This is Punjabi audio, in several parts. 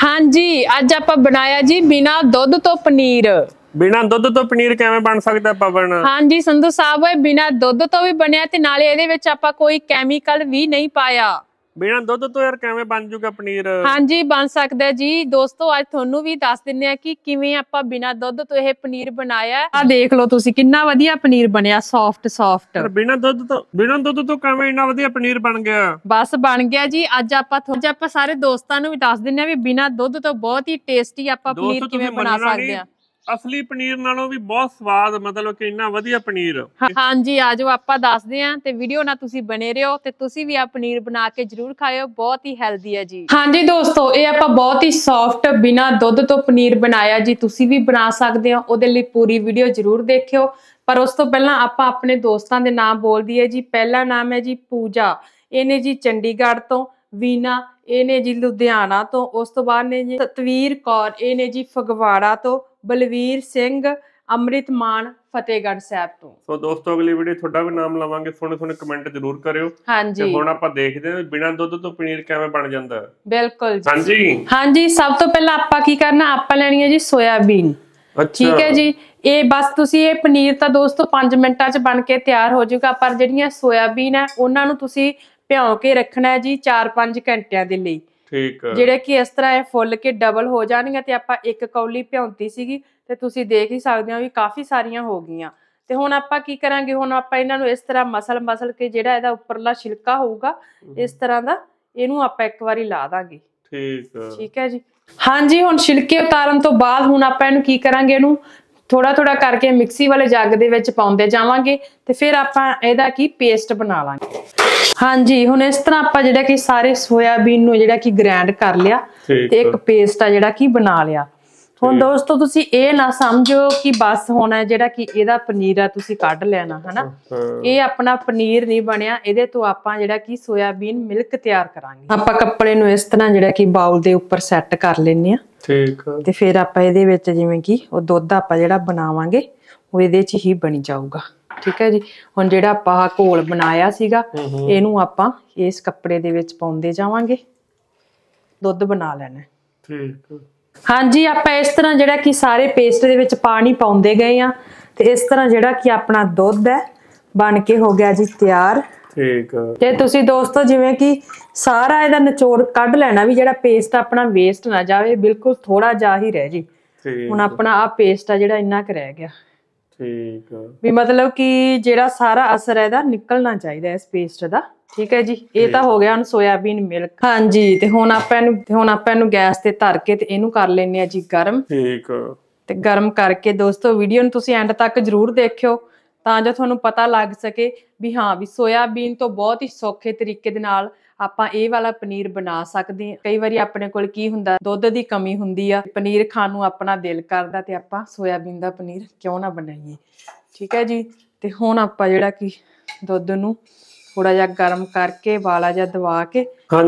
हाँ जी, अज आप बनाया जी बिना दुध तो पनीर। बिना दुध तो पनीर किवें बन सकदा पवन? हाँ जी संधू साहब, बिना दुध तो भी बनया ते नाले इहदे विच आपां कोई कैमिकल भी नहीं पाया। बिना दुध तो यार किवें बन जूगा पनीर? हाँ जी बन सकदा है जी। दोस्तों अज तुहानू भी दस दिंदे आ कि किवें आपां बिना दुध तो यह पनीर बनाया। आ देख लो तुसीं किन्ना वधिया पनीर बनया, सॉफ्ट सॉफ्ट। बिना दुध तो किवें इन्ना वधिया पनीर बन गया? बस बन गया जी। अज आपां सारे दोस्तां नू भी दस दिंदे आ भी बिना दुध तो बहुत ही टेस्टी आपां पनीर किवें बना सकदे आ। असली पनीर नालों भी बहुत स्वाद, मतलब कि इन्ना वधिया पनीर। हाँ जी आ जाओ आपां दसदे आ ते वीडियो नाल तुसीं बने रहो ते तुसीं भी आ पनीर बना के जरूर खाओ, बहुत ही हेल्दी है जी। हाँ जी दोस्तों, ये आपां बहुत ही सॉफ्ट बिना दुध तो पनीर बनाया जी। तुसीं भी बना सकदे हो, ओहदे लई पूरी वीडियो जरूर देखियो। पर उस तो पहला आपां अपने दोस्तां दे नाम बोल दईए जी। पहला नाम है जी पूजा, इहने जी चंडीगढ़ तो। वीना इहने जी लुधियाना तो। उस तो बाद ने जी सतवीर कौर, इहने जी फगवाड़ा तो। बलवीर सिंह अमृतमान फतेहगढ़ साहब तो। सो दोस्तों अगली वीडियो थोड़ा भी नाम लवांगे, सोने सोने कमेंट जरूर करियो। हाँ जी, हुण आपां देखदे हां बिना दुध तो पनीर किवें बन जांदा है। बिल्कुल जी। हाँ जी, हाँ जी, सब तो पहला आपां की करना, आपां लैनी है जी सोयाबीन। ठीक है जी। ये बस तुसी ये पनीर तो दोस्तों 5 मिनटां च बन के तैयार हो जाएगा। पर जिहड़ियां सोयाबीन है उन्हां नूं तुसी भिओं के रखना है जी 4-5 घंटिਆਂ ਦੇ ਲਈ। ठीक है। ਜਿਹੜੇ ਕਿ ਇਸ ਤਰ੍ਹਾਂ ਇਹ ਫੁੱਲ ਕੇ ਡਬਲ ਹੋ ਜਾਣਗੀਆਂ ਤੇ ਆਪਾਂ ਇੱਕ ਕੌਲੀ ਭਿਉਂਤੀ ਸੀਗੀ ਤੇ ਤੁਸੀਂ ਦੇਖ ਹੀ ਸਕਦੇ ਹੋ ਵੀ ਕਾਫੀ ਸਾਰੀਆਂ ਹੋ ਗਈਆਂ। ਤੇ ਹੁਣ ਆਪਾਂ ਕੀ ਕਰਾਂਗੇ, ਹੁਣ ਆਪਾਂ ਇਹਨਾਂ ਨੂੰ ਇਸ ਤਰ੍ਹਾਂ ਮਸਲ ਕੇ ਜਿਹੜਾ ਇਹਦਾ ਉੱਪਰਲਾ ਛਿਲਕਾ ਹੋਊਗਾ ਇਸ ਤਰ੍ਹਾਂ ਦਾ, ਇਹਨੂੰ ਆਪਾਂ ਇੱਕ ਵਾਰੀ ਲਾ ਦਾਂਗੇ। ਠੀਕ ਹੈ ਜੀ। ਹਾਂਜੀ ਹੁਣ ਛਿਲਕੇ ਉਤਾਰਨ ਤੋਂ ਬਾਅਦ ਹੁਣ ਆਪਾਂ ਇਹਨੂੰ ਕੀ ਕਰਾਂਗੇ, ਇਹਨੂੰ ਥੋੜਾ ਥੋੜਾ ਕਰਕੇ ਮਿਕਸੀ ਵਾਲੇ ਜੱਗ ਦੇ ਵਿੱਚ ਪਾਉਂਦੇ ਜਾਵਾਂਗੇ ਤੇ ਫਿਰ ਆਪਾਂ ਇਹਦਾ ਕੀ ਪੇਸਟ ਬਣਾ ਲਾਂਗੇ। ਹਾਂਜੀ ਹੁਣ ਇਸ ਤਰ੍ਹਾਂ ਆਪਾਂ ਜਿਹੜਾ ਕਿ ਸਾਰੇ ਸੋਇਆਬੀਨ ਨੂੰ ਜਿਹੜਾ ਕਿ ਗ੍ਰਾਈਂਡ ਕਰ ਲਿਆ ਤੇ ਇੱਕ ਪੇਸਟ ਆ ਜਿਹੜਾ ਕਿ ਬਣਾ ਲਿਆ। ਹੁਣ ਦੋਸਤੋ ਤੁਸੀਂ ਇਹ ਨਾ ਸਮਝੋ ਕਿ ਬਸ ਹੁਣ ਜਿਹੜਾ ਕਿ ਇਹਦਾ ਪਨੀਰ ਆ ਤੁਸੀਂ ਕੱਢ ਲੈਣਾ ਹਨਾ, ਇਹ ਆਪਣਾ ਪਨੀਰ ਨਹੀਂ ਬਣਿਆ। ਇਹਦੇ ਤੋਂ ਆਪਾਂ ਜਿਹੜਾ ਕਿ ਸੋਇਆਬੀਨ ਮਿਲਕ ਤਿਆਰ ਕਰਾਂਗੇ। ਆਪਾਂ ਕੱਪੜੇ ਨੂੰ ਇਸ ਤਰ੍ਹਾਂ ਜਿਹੜਾ ਕਿ ਬਾਉਲ ਦੇ ਉੱਪਰ ਸੈੱਟ ਕਰ ਲੈਣੇ ਆ। ਠੀਕ ਆ। ਤੇ ਫਿਰ ਆਪਾਂ ਇਹਦੇ ਵਿੱਚ ਜਿਵੇਂ ਕਿ ਉਹ ਦੁੱਧ ਆਪਾਂ ਜਿਹੜਾ ਬਣਾਵਾਂਗੇ ਉਹ ਇਹਦੇ 'ਚ ਹੀ ਬਣੀ ਜਾਊਗਾ। ठीक है जी। हुण जिहड़ा आपां घोल बनाया सीगा इहनूं आपां इस कपड़े दे विच पाउंदे जावांगे। दुध बना लैना। ठीक। हाँ जी आपां इस तरह जिहड़ा कि सारे पेस्ट दे विच पानी पाउंदे गए आ ते इस तरह जिहड़ा कि अपना दुध है बन के हो गया जी तैयार। ठीक है। ते तुसीं दोस्तों जिवें कि सारा इहदा निचोड़ कढ लैना भी जिहड़ा पेस्ट अपना वेस्ट ना जावे, बिल्कुल थोड़ा जा ही रह जी। हुण अपना आ पेस्ट आ जिहड़ा इन्ना क रह गया। ठीक है। भी मतलब कि जेड़ा सारा असर है निकलना चाहिए इस पेस्ट का। ठीक है जी। ये तो हो गया सोयाबीन मिल्क। हाँ जी ते हुण आपां इहनूं गैस ते धर के ते इहनूं कर लैने आ जी गरम। ठीक है। ते गरम करके दोस्तों वीडियो नूं तुसीं एंड तक जरूर देखियो तां जो तुहानूं पता लग सके भी हाँ भी सोयाबीन तो बहुत ही सौखे तरीके दे नाल ਆਪਾਂ ਇਹ ਵਾਲਾ ਪਨੀਰ ਬਣਾ ਸਕਦੇ ਹਾਂ। ਕਈ ਵਾਰੀ ਆਪਣੇ ਕੋਲ ਕੀ ਹੁੰਦਾ, ਦੁੱਧ ਦੀ ਕਮੀ ਹੁੰਦੀ ਆ, ਪਨੀਰ ਖਾਣ ਨੂੰ ਆਪਣਾ ਦਿਲ ਕਰਦਾ ਤੇ ਆਪਾਂ ਸੋਇਆਬੀਨ ਦਾ ਪਨੀਰ ਕਿਉਂ ਨਾ ਬਣਾਈਏ। ਠੀਕ ਹੈ ਜੀ। ਤੇ ਹੁਣ ਆਪਾਂ ਜਿਹੜਾ ਕਿ ਦੁੱਧ ਨੂੰ ਥੋੜਾ ਜਿਹਾ ਗਰਮ ਕਰਕੇ ਵਾਲਾ ਜਿਹਾ ਦਵਾ ਕੇ।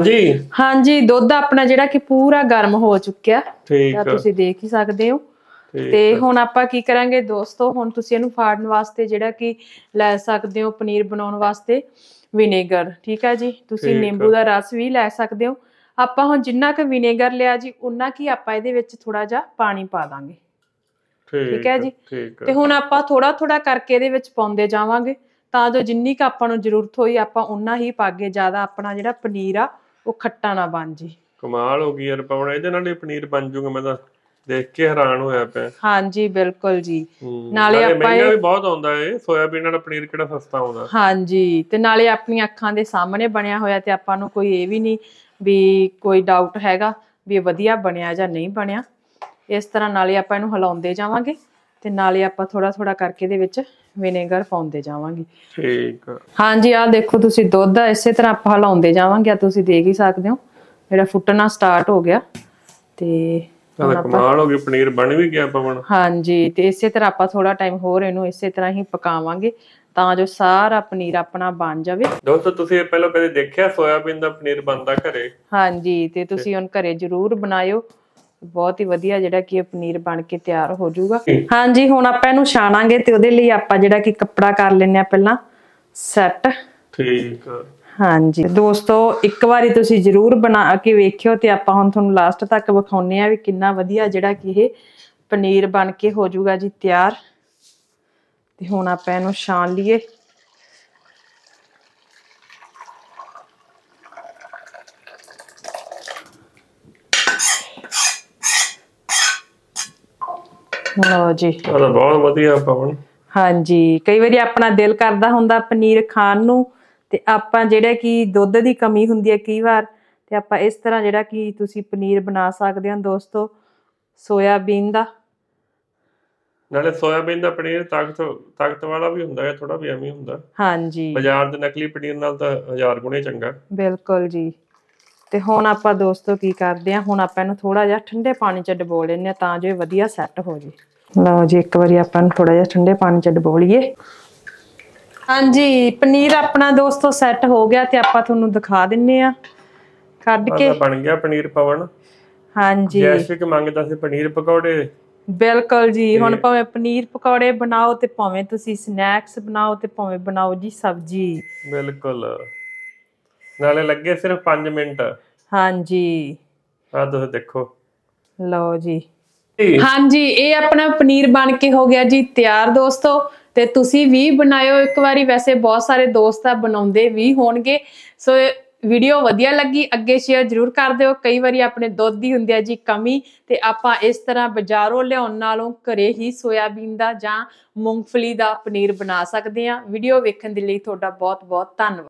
ਹਾਂਜੀ ਦੁੱਧ ਆਪਣਾ ਜਿਹੜਾ ਕਿ ਪੂਰਾ ਗਰਮ ਹੋ ਚੁੱਕਿਆ ਤਾਂ ਤੁਸੀਂ ਦੇਖ ਹੀ ਸਕਦੇ ਹੋ। ਤੇ ਹੁਣ ਆਪਾਂ ਕੀ ਕਰਾਂਗੇ ਦੋਸਤੋ, ਹੁਣ ਤੁਸੀਂ ਇਹਨੂੰ ਫਾੜਨ ਵਾਸਤੇ ਜਿਹੜਾ ਕਿ ਲੈ ਸਕਦੇ ਹੋ ਪਨੀਰ ਬਣਾਉਣ ਵਾਸਤੇ ਵਿਨੇਗਰ। ਠੀਕ ਹੈ ਜੀ। ਤੁਸੀਂ ਨਿੰਬੂ ਦਾ ਰਸ ਵੀ ਲੈ ਸਕਦੇ ਹੋ। ਆਪਾਂ ਹੁਣ ਜਿੰਨਾ ਕੁ ਵਿਨੇਗਰ ਲਿਆ ਜੀ ਉਨਾ ਕੀ ਆਪਾਂ ਇਹਦੇ ਵਿੱਚ ਥੋੜਾ ਜਿਹਾ ਪਾਣੀ ਪਾ ਦਾਂਗੇ। ਠੀਕ ਹੈ ਜੀ। ਤੇ ਹੁਣ ਆਪਾਂ ਥੋੜਾ ਥੋੜਾ ਕਰਕੇ ਇਹਦੇ ਵਿੱਚ ਪਾਉਂਦੇ ਜਾਵਾਂਗੇ ਤਾਂ ਜੋ ਜਿੰਨੀ ਕੁ ਆਪਾਂ ਨੂੰ ਜ਼ਰੂਰਤ ਹੋਈ ਆਪਾਂ ਉਨਾ ਹੀ ਪਾਗੇ, ਜ਼ਿਆਦਾ ਆਪਣਾ ਜਿਹੜਾ ਪਨੀਰ ਆ ਉਹ ਖੱਟਾ ਨਾ ਬਣ ਜੀ। ਕਮਾਲ ਹੋ ਗਈ ਯਾਰ ਪਵਨ, ਇਹਦੇ ਨਾਲ ਹੀ ਪਨੀਰ ਬਣ ਜੂਗਾ। ਮੈਂ ਤਾਂ देख के हैरान होया पे। हाँ जी बिल्कुल जी। नाले महंगा भी बहुत आउंदा है सोयाबीन वाला पनीर, किहड़ा सस्ता आउंदा। हाँ जी ते नाले अपनी अखां दे सामने बनया होया ते आपां नूं कोई ये भी नहीं भी कोई डाउट हैगा भी वधिया बनया जां नहीं बनया। इस तरह नाले आपां इहनूं हिलाउंदे जावांगे ते नाले आपां थोड़ा थोड़ा करके दे विच विनेगर पाउंदे जावांगे। ठीक है। हाँ जी आ देखो तुसीं दुध इसे तरह आपां हिलाउंदे जावांगे। तुसीं देख ही सकदे हो जिहड़ा फुटना स्टार्ट हो गया ते कमाल हो गई, पनीर बन भी गया पवन। हाँ जी ते इसे तरह आपां थोड़ा टाइम होर इहनूं इसे तरह ही पकावांगे ਤਾਂ ਜੋ ਸਾਰਾ ਪਨੀਰ ਆਪਣਾ ਬਣ ਜਾਵੇ। ਦੋਸਤੋ ਤੁਸੀਂ ਇਹ ਪਹਿਲਾਂ ਕਦੇ ਦੇਖਿਆ ਸੋਇਆਬੀਨ ਦਾ ਪਨੀਰ ਬਣਦਾ ਘਰੇ? ਹਾਂਜੀ ਤੇ ਤੁਸੀਂ ਹੁਣ ਘਰੇ ਜ਼ਰੂਰ ਬਣਾਇਓ, ਬਹੁਤ ਹੀ ਵਧੀਆ ਜਿਹੜਾ ਕਿ ਇਹ ਪਨੀਰ ਬਣ ਕੇ ਤਿਆਰ ਹੋ ਜਾਊਗਾ। ਹਾਂਜੀ ਹੁਣ ਆਪਾਂ ਇਹਨੂੰ ਛਾਣਾਂਗੇ ਤੇ ਉਹਦੇ ਲਈ ਆਪਾਂ ਜਿਹੜਾ ਕਿ ਕੱਪੜਾ ਕਰ ਲੈਣੇ ਆ ਪਹਿਲਾਂ ਸੈੱਟ। ਠੀਕ ਆ। ਹਾਂਜੀ ਦੋਸਤੋ, ਇੱਕ ਵਾਰੀ ਤੁਸੀਂ ਜ਼ਰੂਰ ਬਣਾ ਕੇ ਵੇਖਿਓ ਤੇ ਆਪਾਂ ਹੁਣ ਤੁਹਾਨੂੰ ਲਾਸਟ ਤੱਕ ਵਿਖਾਉਨੇ ਆ ਵੀ ਕਿੰਨਾ ਵਧੀਆ ਜਿਹੜਾ ਕਿ ਇਹ ਪਨੀਰ ਬਣ ਕੇ ਹੋ ਜਾਊਗਾ ਜੀ ਤਿਆਰ। ਤੇ ਹੁਣ ਆਪਾਂ ਇਹਨੂੰ ਛਾਣ ਲਈਏ। ਲਓ ਜੀ, ਬਹੁਤ ਵਧੀਆ ਪਵਨ। ਹਾਂਜੀ, ਕਈ ਵਾਰੀ ਆਪਣਾ ਦਿਲ ਕਰਦਾ ਹੁੰਦਾ ਪਨੀਰ ਖਾਣ ਨੂੰ ਤੇ ਆਪਾਂ ਜਿਹੜਾ ਕਿ ਦੁੱਧ ਦੀ ਕਮੀ ਹੁੰਦੀ ਹੈ ਕਈ ਵਾਰ, ਤੇ ਆਪਾਂ ਇਸ ਤਰ੍ਹਾਂ ਜਿਹੜਾ ਕਿ ਤੁਸੀਂ ਪਨੀਰ ਬਣਾ ਸਕਦੇ ਹੋ ਦੋਸਤੋ ਸੋਇਆਬੀਨ ਦਾ। ਨਾਲੇ ਸੋਇਆਬੀਨ ਦਾ ਪਨੀਰ ਤਾਕਤ ਵਾਲਾ ਵੀ ਹੁੰਦਾ ਹੈ, ਥੋੜਾ ਵੀ ਐਵੇਂ ਹੁੰਦਾ। ਹਾਂਜੀ, ਬਾਜ਼ਾਰ ਦੇ ਨਕਲੀ ਪਨੀਰ ਨਾਲ ਤਾਂ 1000 ਗੁਣੇ ਚੰਗਾ। ਬਿਲਕੁਲ ਜੀ। ਤੇ ਹੁਣ ਆਪਾਂ ਦੋਸਤੋ ਕੀ ਕਰਦੇ ਆ, ਹੁਣ ਆਪਾਂ ਇਹਨੂੰ ਥੋੜਾ ਜਿਹਾ ਠੰਡੇ ਪਾਣੀ 'ਚ ਡਬੋ ਲੈਂਦੇ ਆ ਤਾਂ ਜੋ ਇਹ ਵਧੀਆ ਸੈੱਟ ਹੋ ਜੇ। ਲਓ ਜੀ, ਇੱਕ ਵਾਰੀ ਆਪਾਂ ਨੂੰ ਥੋੜਾ ਜਿਹਾ ਠੰਡੇ ਪਾਣੀ 'ਚ ਡਬੋ ਲਈਏ। ਹਾਂਜੀ, ਪਨੀਰ ਆਪਣਾ ਦੋਸਤੋ ਸੈੱਟ ਹੋ ਗਿਆ ਤੇ ਆਪਾਂ ਤੁਹਾਨੂੰ ਦਿਖਾ ਦਿੰਨੇ ਆ ਕੱਢ ਕੇ। ਬਣ ਗਿਆ ਪਨੀਰ ਪਵਨ। ਹਾਂਜੀ, ਜੈਸਵਿਕ ਮੰਗਦਾ ਸੀ ਪਨੀਰ ਪਕੌੜੇ। ਬਿਲਕੁਲ ਜੀ, ਹੁਣ ਭਾਵੇਂ ਪਨੀਰ ਪਕੌੜੇ ਬਣਾਓ ਤੇ ਭਾਵੇਂ ਤੁਸੀਂ ਸਨੈਕਸ ਬਣਾਓ ਤੇ ਭਾਵੇਂ ਬਣਾਓ ਜੀ ਸਬਜ਼ੀ। ਬਿਲਕੁਲ, ਨਾਲੇ ਲੱਗੇ ਸਿਰਫ 5 ਮਿੰਟ। ਹਾਂਜੀ, ਆ ਤੁਸੀਂ ਦੇਖੋ। ਲਓ ਜੀ, ਹਾਂਜੀ, ਇਹ ਆਪਣਾ ਪਨੀਰ ਬਣ ਕੇ ਹੋ ਗਿਆ ਜੀ ਤਿਆਰ ਦੋਸਤੋ। ਤੇ ਤੁਸੀਂ ਵੀ ਬਣਾਇਓ ਇੱਕ ਵਾਰੀ, ਵੈਸੇ ਬਹੁਤ ਸਾਰੇ ਦੋਸਤ ਆ ਬਣਾਉਂਦੇ ਵੀ ਹੋਣਗੇ। ਸੋ ਵੀਡੀਓ ਵਧੀਆ ਲੱਗੀ ਅੱਗੇ ਸ਼ੇਅਰ ਜ਼ਰੂਰ ਕਰ ਦਿਓ। ਕਈ ਵਾਰੀ ਆਪਣੇ ਦੁੱਧ ਦੀ ਹੁੰਦੀ ਹੈ ਜੀ ਕਮੀ, ਤੇ ਆਪਾਂ ਇਸ ਤਰ੍ਹਾਂ ਬਾਜ਼ਾਰੋਂ ਲਿਆਉਣ ਨਾਲੋਂ ਘਰੇ ਹੀ ਸੋਇਆਬੀਨ ਦਾ ਜਾਂ ਮੂੰਗਫਲੀ ਦਾ ਪਨੀਰ ਬਣਾ ਸਕਦੇ ਹਾਂ। ਵੀਡੀਓ ਵੇਖਣ ਦੇ ਲਈ ਤੁਹਾਡਾ ਬਹੁਤ ਬਹੁਤ ਧੰਨਵਾਦ।